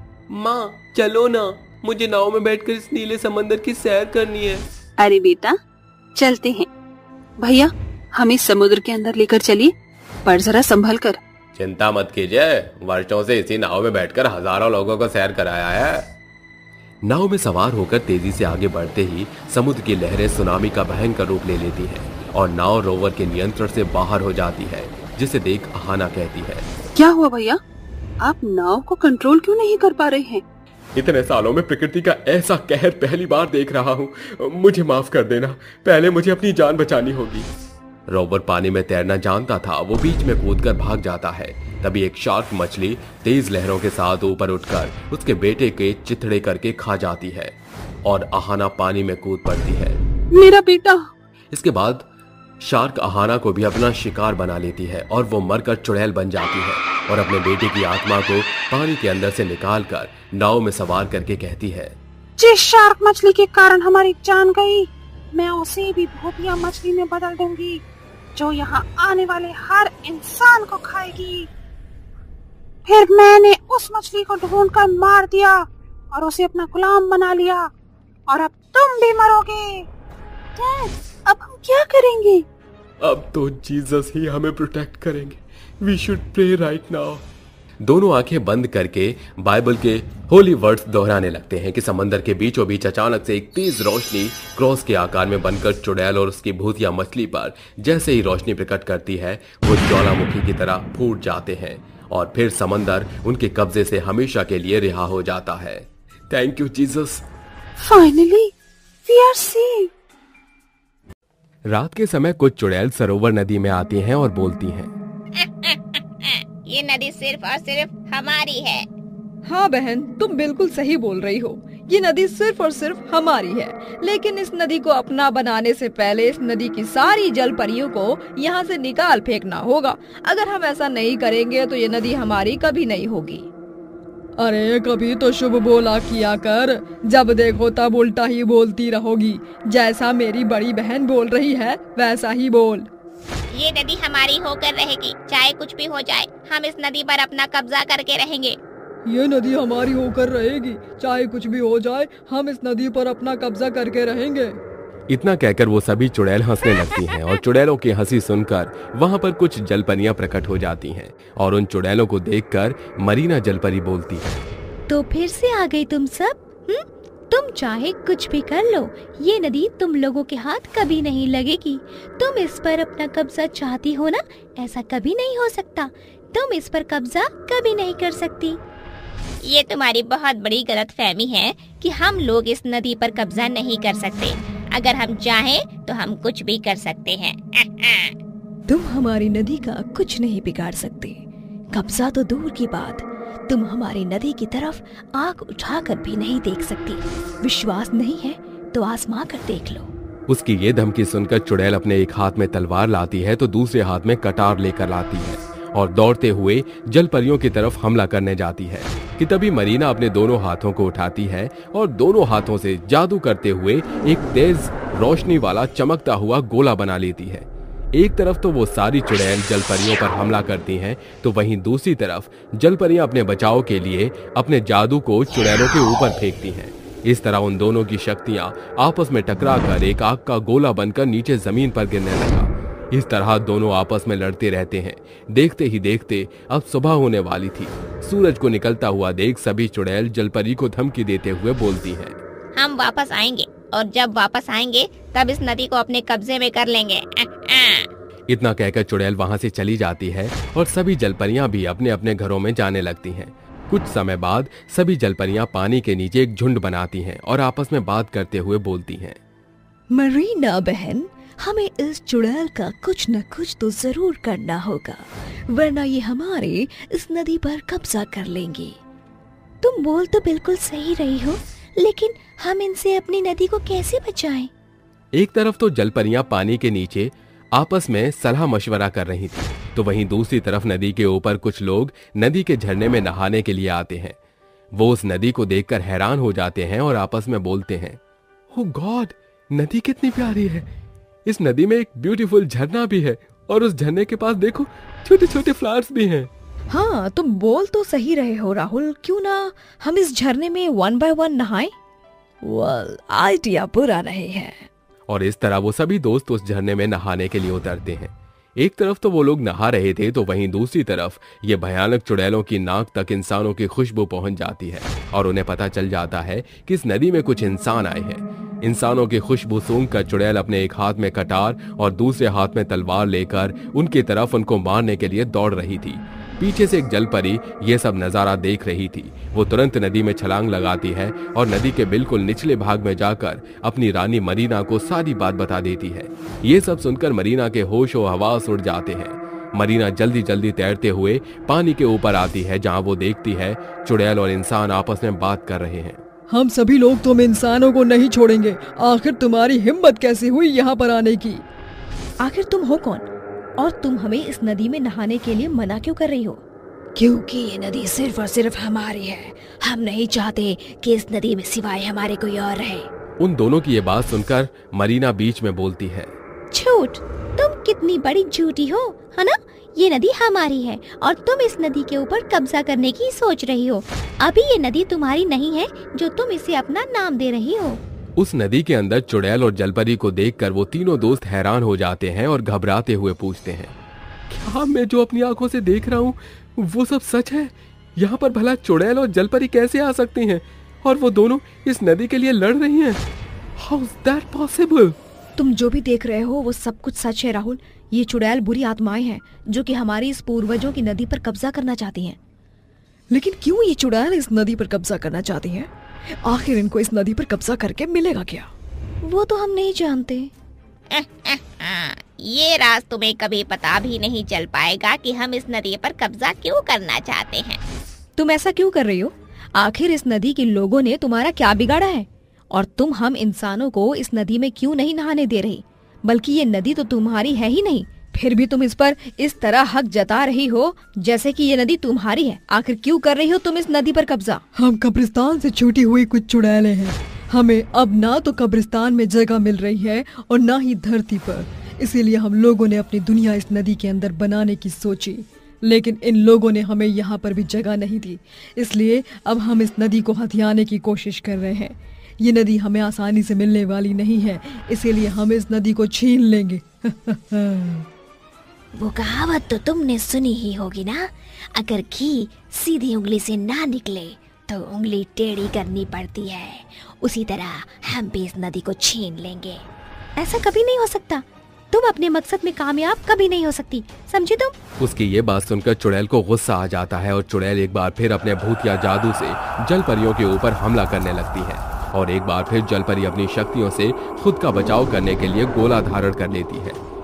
माँ चलो ना, मुझे नाव में बैठकर इस नीले समंदर की सैर करनी है। अरे बेटा चलते हैं, भैया हमें समुद्र के अंदर लेकर चलिए, पर जरा संभल कर। चिंता मत कीजिए, वर्षों से इसी नाव में बैठकर हजारों लोगों को सैर कराया है। नाव में सवार होकर तेजी से आगे बढ़ते ही समुद्र की लहरें सुनामी का भयंकर रूप ले लेती हैं और नाव रोवर के नियंत्रण से बाहर हो जाती है, जिसे देख आहाना कहती है, क्या हुआ भैया, आप नाव को कंट्रोल क्यों नहीं कर पा रहे हैं? इतने सालों में प्रकृति का ऐसा कहर पहली बार देख रहा हूँ, मुझे माफ कर देना, पहले मुझे अपनी जान बचानी होगी। रोवर पानी में तैरना जानता था, वो बीच में कूदकर भाग जाता है। तभी एक शार्क मछली तेज लहरों के साथ ऊपर उठकर उसके बेटे के चिथड़े करके खा जाती है और आहाना पानी में कूद पड़ती है। मेरा बेटा। इसके बाद शार्क आहाना को भी अपना शिकार बना लेती है और वो मरकर चुड़ैल बन जाती है और अपने बेटे की आत्मा को पानी के अंदर से निकालकर नाव में सवार करके कहती है, जिस शार्क मछली के कारण हमारी जान गई, मैं उसे भी भूतिया मछली में बदल दूंगी, जो यहाँ आने वाले हर इंसान को खाएगी। फिर मैंने उस मछली को ढूंढकर मार दिया और उसे अपना गुलाम बना लिया और अब तुम भी मरोगे। डैड, अब हम क्या करेंगे? अब तो जीसस ही हमें प्रोटेक्ट करेंगे। We should pray right now. दोनों आंखें बंद करके बाइबल के होली वर्ड्स दोहराने लगते हैं कि समंदर के बीचों बीच अचानक से एक तेज रोशनी क्रॉस के आकार में बनकर चुड़ैल और उसकी भूतिया मछली पर जैसे ही रोशनी प्रकट करती है, वो ज्वालामुखी की तरह फूट जाते हैं और फिर समंदर उनके कब्जे से हमेशा के लिए रिहा हो जाता है। Thank you Jesus. Finally we are safe. रात के समय कुछ चुड़ैल सरोवर नदी में आती हैं और बोलती हैं, ये नदी सिर्फ और सिर्फ हमारी है। हाँ बहन, तुम बिल्कुल सही बोल रही हो, ये नदी सिर्फ और सिर्फ हमारी है। लेकिन इस नदी को अपना बनाने से पहले इस नदी की सारी जल परियों को यहाँ से निकाल फेंकना होगा। अगर हम ऐसा नहीं करेंगे तो ये नदी हमारी कभी नहीं होगी। अरे कभी तो शुभ बोला किया कर, जब देखो तब उल्टा ही बोलती रहोगी। जैसा मेरी बड़ी बहन बोल रही है वैसा ही बोल। ये नदी हमारी होकर रहेगी, चाहे कुछ भी हो जाए। हम इस नदी पर अपना कब्जा करके रहेंगे। ये नदी हमारी होकर रहेगी, चाहे कुछ भी हो जाए। हम इस नदी पर अपना कब्जा करके रहेंगे। इतना कहकर वो सभी चुड़ैल हंसने लगती हैं और चुड़ैलों की हंसी सुनकर वहाँ पर कुछ जलपरियां प्रकट हो जाती हैं और उन चुड़ैलों को देखकर मरीना जलपरी बोलती है, तो फिर से आ गई तुम सब? हुँ? तुम चाहे कुछ भी कर लो, ये नदी तुम लोगों के हाथ कभी नहीं लगेगी। तुम इस पर अपना कब्जा चाहती हो ना, ऐसा कभी नहीं हो सकता। तुम इस पर कब्जा कभी नहीं कर सकती। ये तुम्हारी बहुत बड़ी गलतफहमी है कि हम लोग इस नदी पर कब्जा नहीं कर सकते। अगर हम चाहें तो हम कुछ भी कर सकते हैं। तुम हमारी नदी का कुछ नहीं बिगाड़ सकते। कब्जा तो दूर की बात, तुम हमारी नदी की तरफ आंख उठाकर भी नहीं देख सकती। विश्वास नहीं है तो आजमा कर देख लो। उसकी ये धमकी सुनकर चुड़ैल अपने एक हाथ में तलवार लाती है तो दूसरे हाथ में कटार लेकर लाती है और दौड़ते हुए जल परियों की तरफ हमला करने जाती है कि तभी मरीना अपने दोनों हाथों को उठाती है और दोनों हाथों से जादू करते हुए एक तेज रोशनी वाला चमकता हुआ गोला बना लेती है। एक तरफ तो वो सारी चुड़ैल जल परियों पर हमला करती हैं, तो वहीं दूसरी तरफ जल परियां अपने बचाव के लिए अपने जादू को चुड़ैलों के ऊपर फेंकती हैं। इस तरह उन दोनों की शक्तियां आपस में टकराकर एक आग का गोला बनकर नीचे जमीन पर गिरने लगा। इस तरह दोनों आपस में लड़ते रहते हैं। देखते ही देखते अब सुबह होने वाली थी। सूरज को निकलता हुआ देख सभी चुड़ैल जलपरी को धमकी देते हुए बोलती हैं, हम वापस आएंगे और जब वापस आएंगे तब इस नदी को अपने कब्जे में कर लेंगे। आ, आ। इतना कहकर चुड़ैल वहां से चली जाती है और सभी जलपरियां भी अपने अपने घरों में जाने लगती हैं। कुछ समय बाद सभी जलपरियां पानी के नीचे एक झुंड बनाती हैं और आपस में बात करते हुए बोलती हैं, मरीना बहन, हमें इस चुड़ैल का कुछ न कुछ तो जरूर करना होगा, वरना ये हमारे इस नदी पर कब्जा कर लेंगी। तुम बोल तो बिल्कुल सही रही हो, लेकिन हम इनसे अपनी नदी को कैसे बचाएं? एक तरफ तो जलपरियां पानी के नीचे आपस में सलाह मशवरा कर रही थी, तो वहीं दूसरी तरफ नदी के ऊपर कुछ लोग नदी के झरने में नहाने के लिए आते हैं। वो उस नदी को देखकर हैरान हो जाते हैं और आपस में बोलते हैं, ओह गॉड, नदी कितनी प्यारी है। इस नदी में एक ब्यूटीफुल झरना भी है और उस झरने के पास देखो छोटे छोटे फ्लावर्स भी हैं। हाँ, तुम बोल तो सही रहे हो राहुल, क्यों ना हम इस झरने में वन बाय वन नहाएं? वेल, आइडिया बुरा नहीं है। और इस तरह वो सभी दोस्त उस झरने में नहाने के लिए उतरते हैं। एक तरफ तो वो लोग नहा रहे थे, तो वहीं दूसरी तरफ ये भयानक चुड़ैलों की नाक तक इंसानों की खुशबू पहुंच जाती है और उन्हें पता चल जाता है कि इस नदी में कुछ इंसान आए हैं। इंसानों की खुशबू सूंघकर चुड़ैल अपने एक हाथ में कटार और दूसरे हाथ में तलवार लेकर उनकी तरफ उनको मारने के लिए दौड़ रही थी। पीछे से एक जलपरी ये सब नजारा देख रही थी। वो तुरंत नदी में छलांग लगाती है और नदी के बिल्कुल निचले भाग में जाकर अपनी रानी मरीना को सारी बात बता देती है। ये सब सुनकर मरीना के होश व हवास उड़ जाते हैं। मरीना जल्दी जल्दी तैरते हुए पानी के ऊपर आती है, जहाँ वो देखती है चुड़ैल और इंसान आपस में बात कर रहे हैं। हम सभी लोग तुम इंसानों को नहीं छोड़ेंगे। आखिर तुम्हारी हिम्मत कैसे हुई यहाँ पर आने की? आखिर तुम हो कौन और तुम हमें इस नदी में नहाने के लिए मना क्यों कर रही हो? क्योंकि ये नदी सिर्फ और सिर्फ हमारी है। हम नहीं चाहते कि इस नदी में सिवाय हमारे कोई और रहे। उन दोनों की ये बात सुनकर मरीना बीच में बोलती है, झूठ, तुम कितनी बड़ी झूठी हो, है ना? ये नदी हमारी है और तुम इस नदी के ऊपर कब्जा करने की सोच रही हो। अभी ये नदी तुम्हारी नहीं है जो तुम इसे अपना नाम दे रही हो। उस नदी के अंदर चुड़ैल और जलपरी को देखकर वो तीनों दोस्त हैरान हो जाते हैं और घबराते हुए पूछते हैं, क्या मैं जो अपनी आंखों से देख रहा हूँ वो सब सच है? यहाँ पर भला चुड़ैल और जलपरी कैसे आ सकती हैं? और वो दोनों इस नदी के लिए लड़ रही हैं। How is that possible? तुम जो भी देख रहे हो वो सब कुछ सच है राहुल। ये चुड़ैल बुरी आत्माएं हैं जो कि हमारी इस पूर्वजों की नदी पर कब्जा करना चाहती हैं। लेकिन क्यों ये चुड़ैल इस नदी पर कब्जा करना चाहती हैं? आखिर इनको इस नदी पर कब्जा करके मिलेगा क्या? वो तो हम नहीं जानते। ये राज तुम्हें कभी पता भी नहीं चल पाएगा कि हम इस नदी पर कब्जा क्यों करना चाहते हैं। तुम ऐसा क्यों कर रही हो? आखिर इस नदी के लोगों ने तुम्हारा क्या बिगाड़ा है? और तुम हम इंसानों को इस नदी में क्यों नहीं नहाने दे रही? बल्कि ये नदी तो तुम्हारी है ही नहीं, फिर भी तुम इस पर इस तरह हक जता रही हो जैसे कि ये नदी तुम्हारी है। आखिर क्यों कर रही हो तुम इस नदी पर कब्जा? हम कब्रिस्तान से छूटी हुई कुछ चुड़ैलें हैं। हमें अब ना तो कब्रिस्तान में जगह मिल रही है और ना ही धरती पर। इसीलिए हम लोगों ने अपनी दुनिया इस नदी के अंदर बनाने की सोची, लेकिन इन लोगों ने हमें यहाँ पर भी जगह नहीं दी। इसलिए अब हम इस नदी को हथियाने की कोशिश कर रहे हैं। ये नदी हमें आसानी से मिलने वाली नहीं है, इसीलिए हम इस नदी को छीन लेंगे। वो कहावत तो तुमने सुनी ही होगी ना, अगर घी सीधी उंगली से ना निकले तो उंगली टेढ़ी करनी पड़ती है। उसी तरह हम भी इस नदी को छीन लेंगे। ऐसा कभी नहीं हो सकता। तुम अपने मकसद में कामयाब कभी नहीं हो सकती, समझी तुम? उसकी ये बात सुनकर चुड़ैल को गुस्सा आ जाता है और चुड़ैल एक बार फिर अपने भूतिया जादू से जलपरियों के ऊपर हमला करने लगती है और एक बार फिर जलपरी अपनी शक्तियों से खुद का बचाव करने के लिए गोला धारण कर लेती है।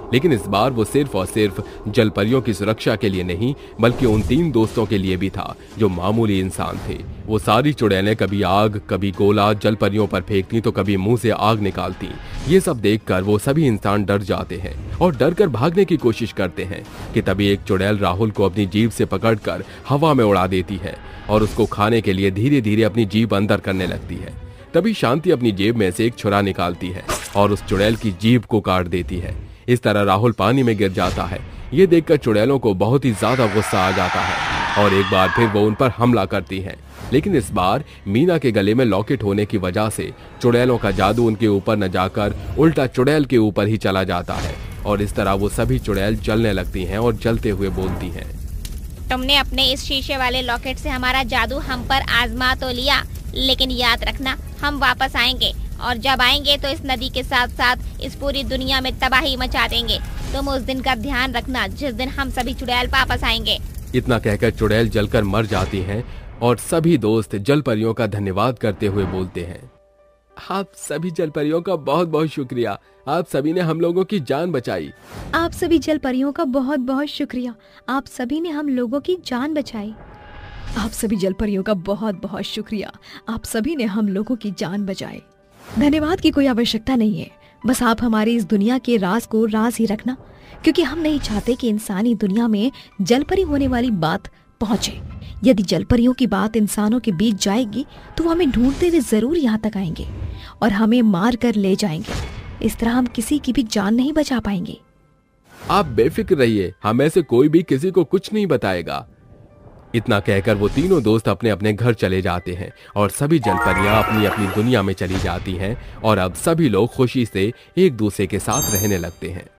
लेकिन इस बार वो सिर्फ और सिर्फ जलपरियों की सुरक्षा के लिए नहीं बल्कि उन तीन दोस्तों के लिए भी था जो मामूली इंसान थे। वो सारी चुड़ैलें कभी आग, कभी गोला जलपरियों पर फेंकती तो कभी मुंह से आग निकालती। ये सब देखकर वो सभी इंसान डर जाते हैं और डर कर भागने की कोशिश करते हैं कि तभी एक चुड़ैल राहुल को अपनी जीभ से पकड़कर हवा में उड़ा देती है और उसको खाने के लिए धीरे धीरे अपनी जीभ अंदर करने लगती है। तभी शांति अपनी जेब में से एक छुरा निकालती है और उस चुड़ैल की जीभ को काट देती है। इस तरह राहुल पानी में गिर जाता है। ये देखकर चुड़ैलों को बहुत ही ज्यादा गुस्सा आ जाता है और एक बार फिर वो उन पर हमला करती हैं। लेकिन इस बार मीना के गले में लॉकेट होने की वजह से चुड़ैलों का जादू उनके ऊपर न जाकर उल्टा चुड़ैल के ऊपर ही चला जाता है और इस तरह वो सभी चुड़ैल जलने लगती हैं और जलते हुए बोलती हैं, तुमने अपने इस शीशे वाले लॉकेट से हमारा जादू हम पर आजमा तो लिया, लेकिन याद रखना हम वापस आएंगे और जब आएंगे तो इस नदी के साथ साथ इस पूरी दुनिया में तबाही मचा देंगे। तुम उस दिन का ध्यान रखना जिस दिन हम सभी चुड़ैल वापस आएंगे। इतना कहकर चुड़ैल जलकर मर जाती हैं और सभी दोस्त जलपरियों का धन्यवाद करते हुए बोलते हैं, आप सभी जलपरियों का बहुत बहुत शुक्रिया, आप सभी ने हम लोगों की जान बचाई। आप सभी जलपरियों का बहुत बहुत शुक्रिया, आप सभी ने हम लोगों की जान बचाई। आप सभी जलपरियों का बहुत बहुत शुक्रिया, आप सभी ने हम लोगों की जान बचाई। धन्यवाद की कोई आवश्यकता नहीं है, बस आप हमारी इस दुनिया के राज को राज ही रखना, क्योंकि हम नहीं चाहते कि इंसानी दुनिया में जलपरी होने वाली बात पहुंचे। यदि जलपरियों की बात इंसानों के बीच जाएगी तो वो हमें ढूंढते हुए जरूर यहाँ तक आएंगे और हमें मार कर ले जाएंगे। इस तरह हम किसी की भी जान नहीं बचा पाएंगे। आप बेफिक्र रहिए, हमें से कोई भी किसी को कुछ नहीं बताएगा। इतना कहकर वो तीनों दोस्त अपने अपने घर चले जाते हैं और सभी जलपरियां अपनी अपनी दुनिया में चली जाती हैं और अब सभी लोग खुशी से एक दूसरे के साथ रहने लगते हैं।